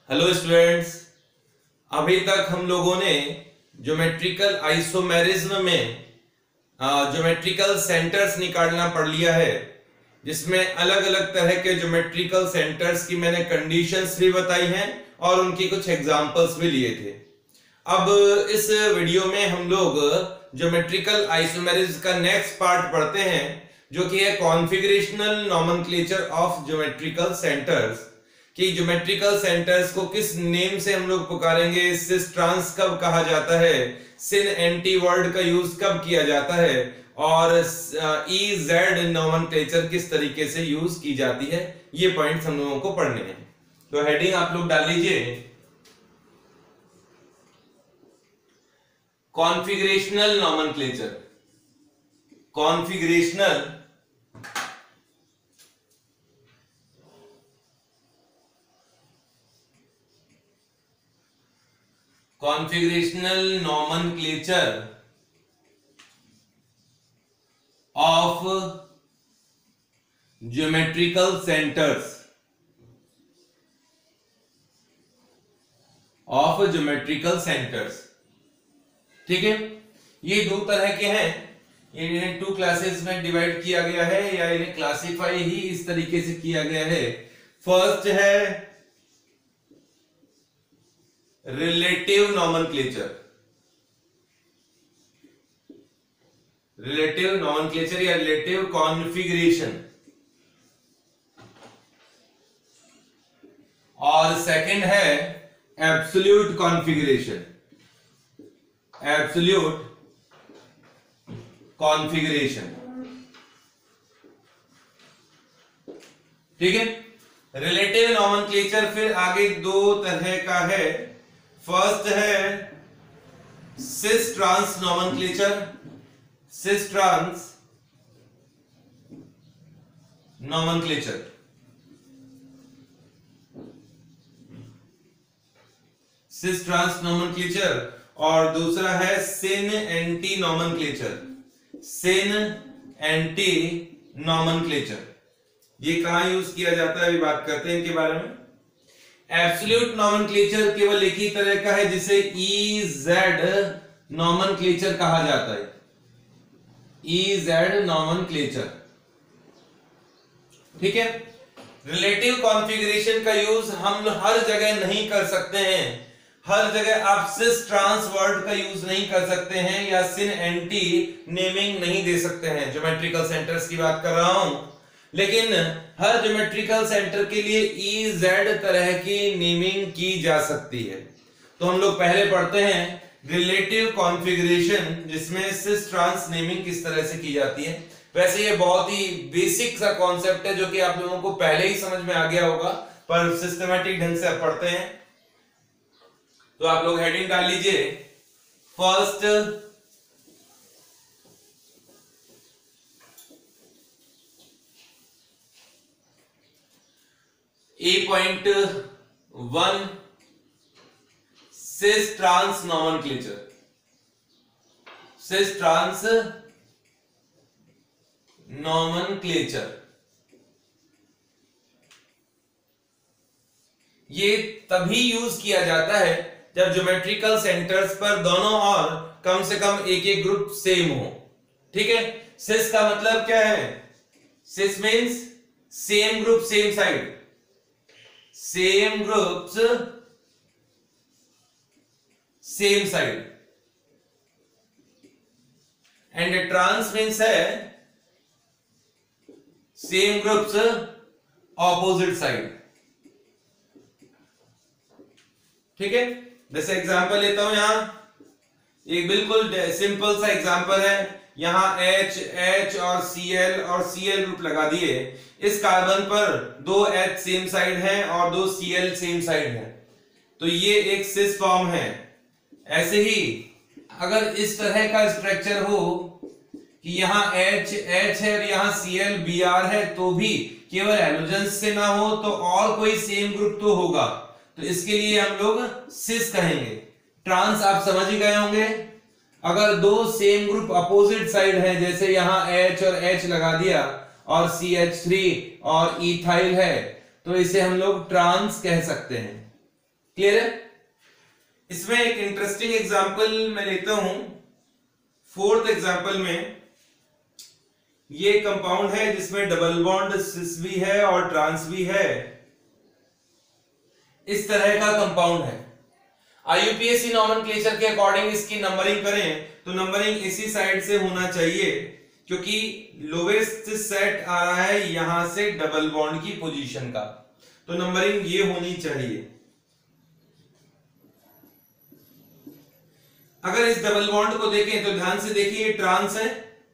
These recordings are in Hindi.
हेलो स्टूडेंट्स, अभी तक हम लोगों ने ज्योमेट्रिकल आइसोमेरिज्म में ज्योमेट्रिकल सेंटर्स निकालना पढ़ लिया है, जिसमें अलग अलग तरह के ज्योमेट्रिकल सेंटर्स की मैंने कंडीशंस भी बताई हैं और उनकी कुछ एग्जांपल्स भी लिए थे। अब इस वीडियो में हम लोग ज्योमेट्रिकल आइसोमेरिज्म का नेक्स्ट पार्ट पढ़ते हैं, जो कि है configurational nomenclature of geometrical centres. कि ज्योमेट्रिकल सेंटर्स को किस नेम से हम लोग पुकारेंगे, सिस ट्रांस कब कहा जाता है, सिन एंटी वर्ड का यूज कब किया जाता है और ई जेड नोमेनक्लेचर किस तरीके से यूज की जाती है, ये पॉइंट्स हम लोगों को पढ़ने हैं। तो हेडिंग आप लोग डाल लीजिए, configurational nomenclature. Configurational nomenclature of geometrical centers ठीक है। ये दो तरह के हैं, इन्हें टू क्लासेस में डिवाइड किया गया है या इन्हें क्लासिफाई ही इस तरीके से किया गया है। फर्स्ट है रिलेटिव नोमेनक्लेचर। रिलेटिव नोमेनक्लेचर या रिलेटिव कॉन्फ़िगरेशन, और सेकंड है एब्सोल्यूट कॉन्फ़िगरेशन। एब्सोल्यूट कॉन्फ़िगरेशन, ठीक है। रिलेटिव नोमेनक्लेचर फिर आगे दो तरह का है। फर्स्ट है cis trans nomenclature. Cis trans nomenclature, cis trans nomenclature, और दूसरा है syn anti nomenclature. Syn anti nomenclature, ये कहां यूज किया जाता है, अभी बात करते हैं इनके बारे में। एब्सोल्यूट नोमेनक्लेचर केवल एक ही तरह का है, जिसे ई जेड नोमेनक्लेचर कहा जाता है। ई जेड नोमेनक्लेचर, ठीक है। रिलेटिव कॉन्फ़िगरेशन का यूज हम हर जगह नहीं कर सकते हैं। हर जगह आप सिस ट्रांस वर्ड का यूज नहीं कर सकते हैं या सिन एंटी नेमिंग नहीं दे सकते हैं। ज्योमेट्रिकल सेंटर्स की बात कर रहा हूं, लेकिन हर ज्योमेट्रिकल सेंटर के लिए ई जेड तरह की नेमिंग की जा सकती है। तो हम लोग पहले पढ़ते हैं रिलेटिव कॉन्फ़िगरेशन, जिसमें सिस ट्रांस नेमिंग किस तरह से की जाती है। वैसे ये बहुत ही बेसिक सा कॉन्सेप्ट है, जो कि आप लोगों को पहले ही समझ में आ गया होगा, पर सिस्टमैटिक ढंग से अब पढ़ते हैं। तो आप लोग हेडिंग डाल लीजिए, first A.1 cis trans nomenclature. Cis trans nomenclature, ये तभी यूज किया जाता है जब ज्योमेट्रिकल सेंटर्स पर दोनों और कम से कम एक एक ग्रुप सेम हो, ठीक है। सिस का मतलब क्या है? Cis means same group same side. Same groups same side, and trans means है सेम ग्रुप्स ऑपोजिट साइड, ठीक है। जैसे एग्जांपल लेता हूं, यहां एक बिल्कुल सिंपल सा एग्जांपल है। यहां H और Cl ग्रुप लगा दिए। इस कार्बन पर दो H सेम साइड है और दो Cl सेम साइड है, तो ये एक सिस फॉर्म है। ऐसे ही अगर इस तरह का स्ट्रक्चर हो कि यहां H है और यहां Cl Br है, तो भी केवल हैलोजेंस से ना हो तो और कोई सेम ग्रुप तो होगा, तो इसके लिए हम लोग सिस कहेंगे। ट्रांस आप समझ ही गए होंगे। अगर दो सेम ग्रुप अपोजिट साइड है, जैसे यहां H और H लगा दिया और CH3 और इथाइल है, तो इसे हम लोग ट्रांस कह सकते हैं। क्लियर है? इसमें एक इंटरेस्टिंग एग्जांपल मैं लेता हूं। फोर्थ एग्जांपल में ये कंपाउंड है जिसमें डबल बॉन्ड सिस भी है और ट्रांस भी है। इस तरह का कंपाउंड है। आईयूपीएसी नॉमेनक्लेचर के अकॉर्डिंग इसकी नंबरिंग करें तो नंबरिंग इसी साइड से होना चाहिए, क्योंकि लोवेस्ट सेट आ रहा है यहां से डबल बॉन्ड की पोजीशन का, तो नंबरिंग ये होनी चाहिए। अगर इस डबल बॉन्ड को देखें तो ध्यान से देखिए, ये ट्रांस है।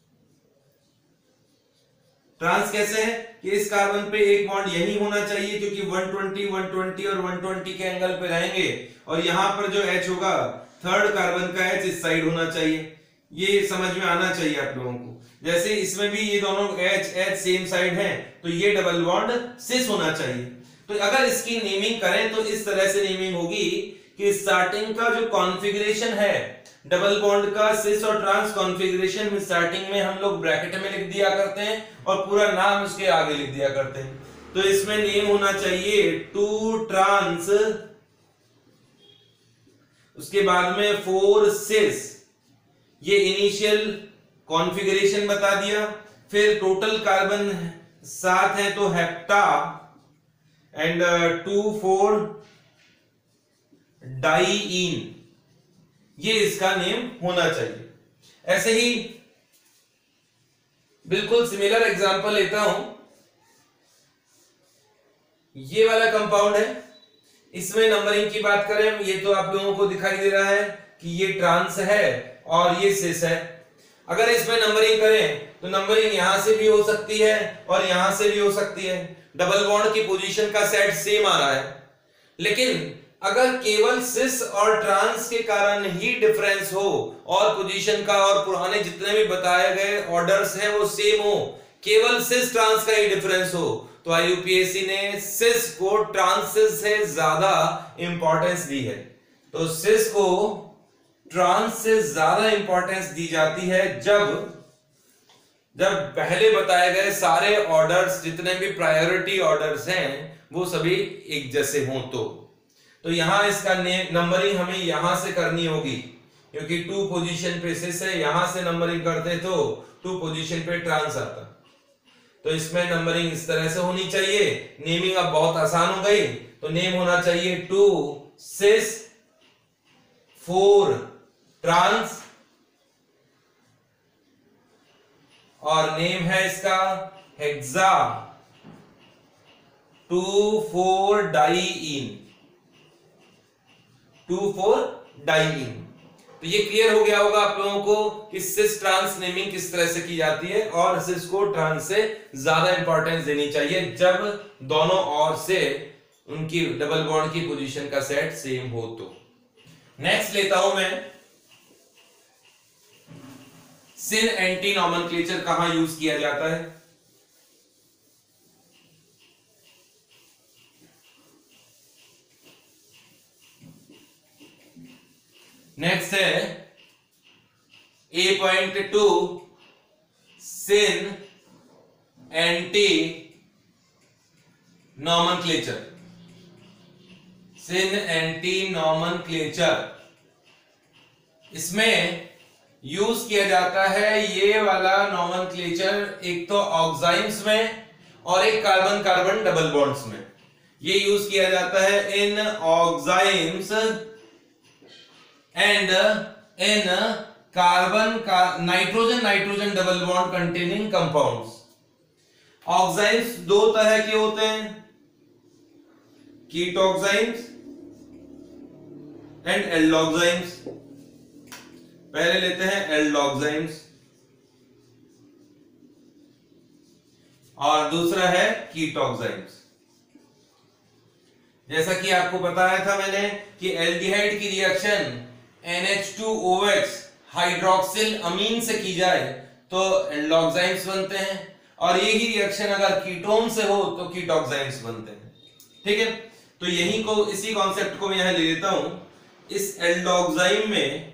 ट्रांस कैसे है कि इस कार्बन पे एक बॉन्ड यही होना चाहिए, क्योंकि 120, 120 और 120 के एंगल पे रहेंगे, और यहां पर जो H होगा थर्ड कार्बन का H इस साइड होना चाहिए। ये समझ में आना चाहिए आप लोगों को। जैसे इसमें भी ये दोनों H सेम साइड हैं, तो ये डबल बॉन्ड सिस होना चाहिए। तो अगर इसकी नेमिंग करें तो इस तरह से नेमिंग होगी कि स्टार्टिंग का जो कॉन्फ़िगरेशन है डबल बॉन्ड का सिस और ट्रांस कॉन्फ़िगरेशन में स्टार्टिंग में हम लोग ब्रैकेट में लिख दिया करते हैं और पूरा नाम उसके आगे लिख दिया करते हैं। तो इसमें नेम होना चाहिए 2 ट्रांस, उसके बाद में 4 सिस, ये इनिशियल कॉन्फ़िगरेशन बता दिया। फिर टोटल कार्बन 7 है तो हेप्टा एंड 2,4 डाइईन, ये इसका नेम होना चाहिए। ऐसे ही बिल्कुल सिमिलर एग्जांपल लेता हूं। ये वाला कंपाउंड है, इसमें नंबरिंग की बात करें, ये तो आप लोगों को दिखाई दे रहा है कि ये ट्रांस है और ये सिस है। अगर इसमें नंबरिंग करें तो नंबरिंग यहां से भी हो सकती है और यहां से भी हो सकती है। डबल बॉन्ड की पोजीशन का सेट सेम आ रहा है, लेकिन अगर केवल सिस और ट्रांस के कारण ही डिफरेंस हो और पोजीशन का और पुराने जितने भी बताए गए ऑर्डर्स हैं वो सेम हो, केवल सिस ट्रांस का ही डिफरेंस हो, तो आईयूपीएसी ने सिस को ट्रांस से ज्यादा इंपॉर्टेंस दी है। तो सिस को ट्रांस से ज्यादा इंपॉर्टेंस दी जाती है जब पहले बताए गए सारे ऑर्डर्स जितने भी प्रायोरिटी ऑर्डर्स हैं वो सभी एक जैसे हों। तो यहां इसका नंबरिंग हमें यहां से करनी होगी, क्योंकि 2 पोजीशन पे सिस है, यहां से नंबरिंग करते तो 2 पोजीशन पे ट्रांस आता। तो इसमें नंबरिंग इस तरह से होनी चाहिए। नेमिंग अब बहुत आसान हो गई, तो नेम होना चाहिए 2 सिस 4 ट्रांस, और नेम है इसका हेक्सा 2,4 डाइईन, 2,4 डाइईन। तो ये क्लियर हो गया होगा आप लोगों को कि सिस ट्रांस नेमिंग किस तरह से की जाती है, और सिस को ट्रांस से ज्यादा इंपॉर्टेंस देनी चाहिए जब दोनों ओर से उनकी डबल बॉन्ड की पोजीशन का सेट सेम हो। तो नेक्स्ट लेता हूं मैं सिन एंटी नॉमेनक्लेचर कहां यूज किया जाता है। नेक्स्ट है A.2 syn anti nomenclature. Syn anti nomenclature इसमें यूज किया जाता है ये वाला नॉमेनक्लेचर एक तो ऑक्साइम्स में और एक कार्बन कार्बन डबल बॉन्ड्स में। ये यूज किया जाता है in oximes and in carbon का nitrogen nitrogen double bond containing compounds. Oximes 2 तरह के होते हैं, कीटोक्साइम्स एंड एल्डोक्साइम्स। पहले लेते हैं एल्डोक्साइम्स और दूसरा है कीटोक्साइम्स। जैसा कि आपको बताया था मैंने कि एल्डिहाइड की रिएक्शन NH2OH हाइड्रोक्सिल अमीन से की जाए तो एल्डोक्साइम्स बनते हैं, और यही रिएक्शन अगर कीटोन से हो तो कीटोक्साइम्स बनते हैं। ठीक है, तो यही को इसी कॉन्सेप्ट को मैं यहां ले लेता हूं। इस एल्डोक्साइम में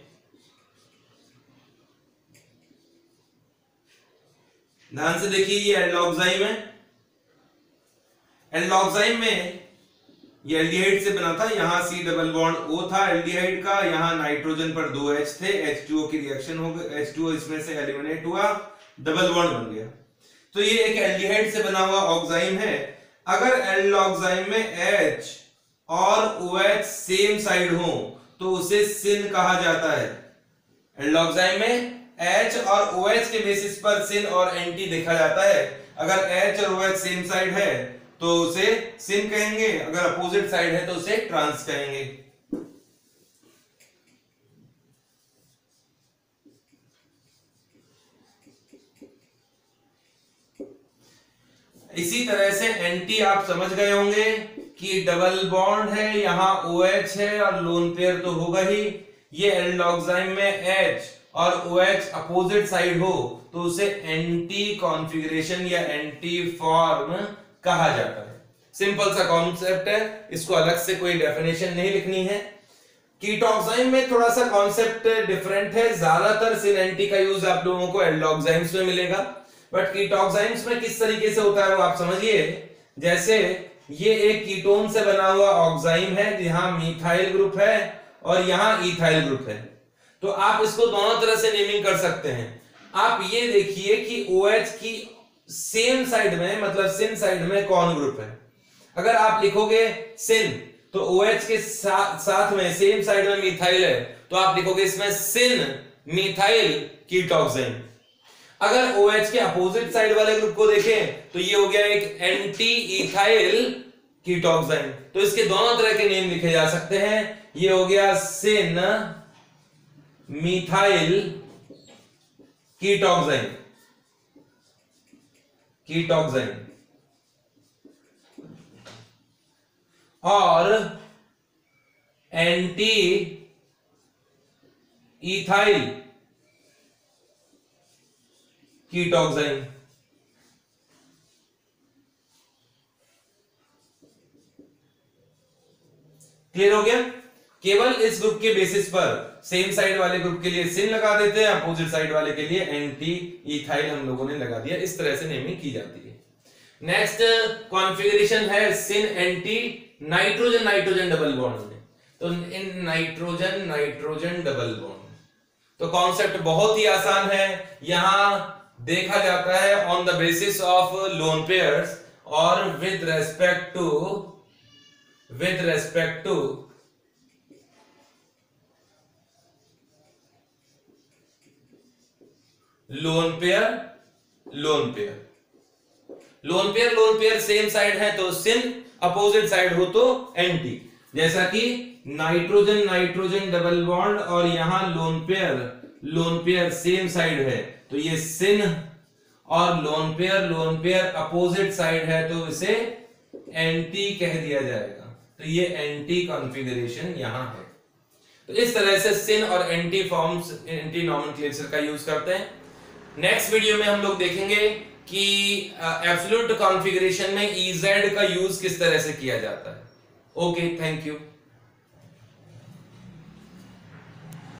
ध्यान से देखिए, ये एल्डोक्साइम है। एल्डोक्साइम में ये एल्डिहाइड से बना था, यहाँ C डबल बॉन्ड O था एल्डिहाइड का, यहाँ नाइट्रोजन पर 2 H थे, H2O की रिएक्शन हो गई, H2O इसमें से एलिमिनेट हुआ, डबल बॉन्ड बन गया। तो ये एक एल्डिहाइड से बना हुआ ऑक्साइम है। अगर एल्डोक्साइम में H और OH सेम साइड हो तो उसे सिन कहा जाता है। एल्डोक्साइम में H और OH के बेसिस पर सिन और एंटी देखा जाता है। अगर H और OH सेम साइड है तो उसे सिन कहेंगे, अगर अपोजिट साइड है तो उसे ट्रांस कहेंगे। इसी तरह से एंटी आप समझ गए होंगे कि डबल बॉन्ड है, यहां OH है और लोन पेयर तो होगा ही। ये एल्डोक्साइम में H और OH अपोजिट साइड हो तो उसे एंटी कॉन्फ़िगरेशन या एंटी फॉर्म कहा जाता है। सिंपल सा कॉन्सेप्ट है, इसको अलग से कोई डेफिनेशन नहीं लिखनी है। कीटोक्साइम में थोड़ा सा कॉन्सेप्ट डिफरेंट है, ज्यादातर सिन एंटी का यूज आप लोगों को एल्डोक्साइम्स में मिलेगा, बट कीटोक्साइम्स में किस तरीके से होता है वो आप समझिए। जैसे ये एक कीटोन से बना हुआ ऑक्साइम है, जहां मिथाइल ग्रुप है और यहां इथाइल ग्रुप है, तो आप इसको दोनों तरह से नेमिंग कर सकते हैं। आप ये देखिए कि OH की सेम साइड में, मतलब सिन साइड में कौन ग्रुप है। अगर आप लिखोगे सिन तो OH के साथ में सेम साइड में मिथाइल है, तो आप लिखोगे इसमें सिन मिथाइल कीटोक्साइम। अगर OH के अपोजिट साइड वाले ग्रुप को देखें तो ये हो गया एक एंटी इथाइल कीटोक्साइम। तो इसके दोनों तरह के नेम लिखे जा सकते हैं। ये हो गया सिन मिथाइल कीटोक्साइम, कीटोक्साइम, और एंटी इथाइल कीटोक्साइम। क्लियर हो गया। केवल इस ग्रुप के बेसिस पर सेम साइड वाले ग्रुप के लिए सिन लगा देते हैं, अपोजिट साइड वाले के लिए एंटी इथाइल हम लोगों ने लगा दिया। इस तरह से नेमिंग की जाती है। नेक्स्ट कॉन्फ़िगरेशन है syn anti nitrogen nitrogen double bond में। तो in nitrogen nitrogen double bond, तो कॉन्सेप्ट बहुत ही आसान है। यहां देखा जाता है on the basis of lone pairs और with respect to lone pair same side है तो सिन, अपोजिट साइड हो तो एंटी। जैसा कि नाइट्रोजन नाइट्रोजन डबल बॉन्ड और यहां लोन पेयर सेम साइड है तो ये सिन, और लोन पेयर अपोजिट साइड है तो इसे एंटी कह दिया जाएगा। तो ये एंटी कॉन्फ़िगरेशन यहां है। तो इस तरह से सिन और एंटी फॉर्म्स, एंटी नॉमेनक्लेचर का यूज करते हैं। नेक्स्ट वीडियो में हम लोग देखेंगे कि एब्सोल्यूट कॉन्फ़िगरेशन में EZ का यूज किस तरह से किया जाता है। Okay, thank you.